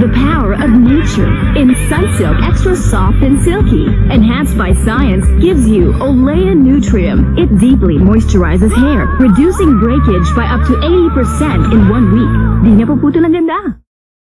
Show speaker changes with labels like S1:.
S1: the power of nature in Sunsilk Extra Soft and Silky. Enhanced by science, gives you Olea Nutrium. It deeply moisturizes hair, reducing breakage by up to 80% in 1 week. Di niya puputol ang ganda.